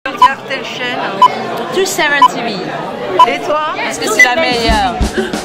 Regarde telle chaîne. Tout 7 TV. Et toi? Parce que c'est la meilleure.